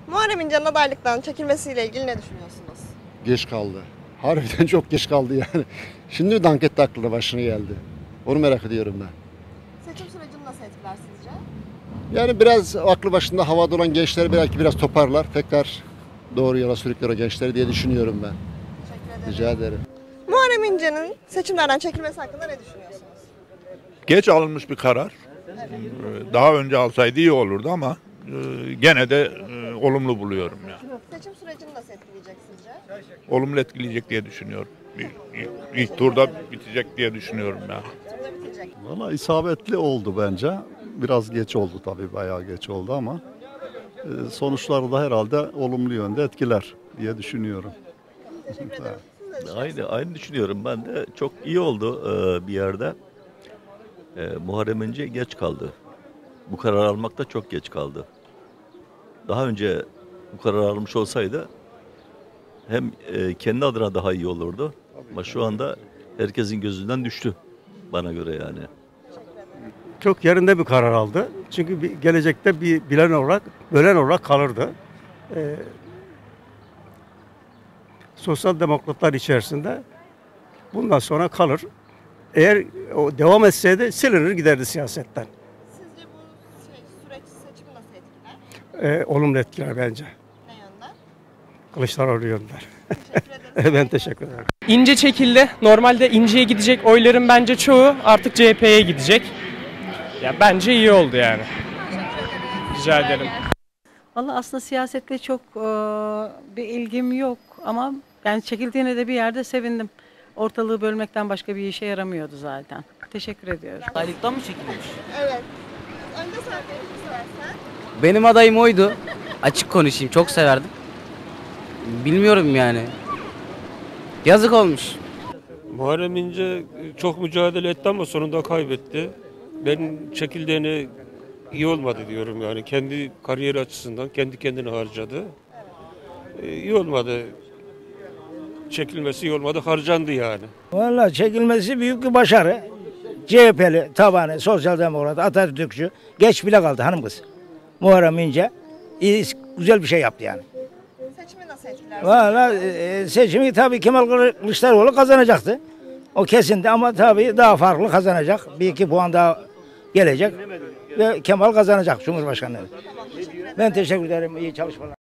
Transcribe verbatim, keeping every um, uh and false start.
Muharrem İnce'nin adaylıktan çekilmesiyle ilgili ne düşünüyorsunuz? Geç kaldı. Harbiden çok geç kaldı yani. Şimdi mi dank etti aklına başına geldi? Onu merak ediyorum ben. Seçim sürecini nasıl etkiler sizce? Yani biraz aklı başında havada olan gençler belki biraz toparlar. Tekrar doğru yola sürükler o gençleri diye düşünüyorum ben. Teşekkür ederim. Rica ederim. Muharrem İnce'nin seçimlerden çekilmesi hakkında ne düşünüyorsunuz? Geç alınmış bir karar. Ee, Daha önce alsaydı iyi olurdu ama e, gene de e, olumlu buluyorum ya. Seçim sürecini nasıl etkileyecek sizce? Olumlu etkileyecek diye düşünüyorum. İlk, ilk, ilk turda bitecek diye düşünüyorum ya. Turda bitecek. Valla isabetli oldu bence. Biraz geç oldu tabii, bayağı geç oldu ama e, sonuçları da herhalde olumlu yönde etkiler diye düşünüyorum. Teşekkür ederim. Siz ne düşünüyorsunuz? Aynı aynı düşünüyorum ben de. Çok iyi oldu e, bir yerde. E, Muharrem İnce geç kaldı. Bu karar almakta çok geç kaldı. Daha önce bu karar almış olsaydı hem e, kendi adına daha iyi olurdu. Ama şu anda herkesin gözünden düştü bana göre yani. Çok yerinde bir karar aldı. Çünkü bir, gelecekte bir bilen olarak, bölen olarak kalırdı. Ee, sosyal demokratlar içerisinde bundan sonra kalır. Eğer o devam etseydi silinir giderdi siyasetten. Sizce bu şey, süreç seçimi nasıl etkiler? Ee, olumlu etkiler bence. Ne yönden? Kılıçdaroğlu yönler. Teşekkür ederim. Ben teşekkür ederim. İnce çekildi. Normalde İnce'ye gidecek oyların bence çoğu artık C H P'ye gidecek. Ya bence iyi oldu yani. Rica ederim. Vallahi aslında siyasette çok e, bir ilgim yok ama yani çekildiğine de bir yerde sevindim. Ortalığı bölmekten başka bir işe yaramıyordu zaten. Teşekkür ediyorum. Adaylıktan mı çekilmiş? Evet. Önce sen de istersen. Benim adayım oydu. Açık konuşayım, çok severdim. Bilmiyorum yani. Yazık olmuş. Muharrem İnce çok mücadele etti ama sonunda kaybetti. Ben çekildiğini iyi olmadı diyorum yani. Kendi kariyeri açısından kendi kendine harcadı. Ee, iyi olmadı. Çekilmesi iyi olmadı, harcandı yani. Vallahi çekilmesi büyük bir başarı. C H P'li tabanı, sosyal demokrat, Atatürkçü geç bile kaldı hanım kız. Muharrem İnce iyi, güzel bir şey yaptı yani. Seçimi nasıl etkiler? Vallahi e, seçimi tabii Kemal Kılıçdaroğlu kazanacaktı. O kesindi ama tabii daha farklı kazanacak. Bir iki puan daha gelecek ve Kemal kazanacak Cumhurbaşkanlığı. Ben teşekkür ederim. İyi çalışmalar.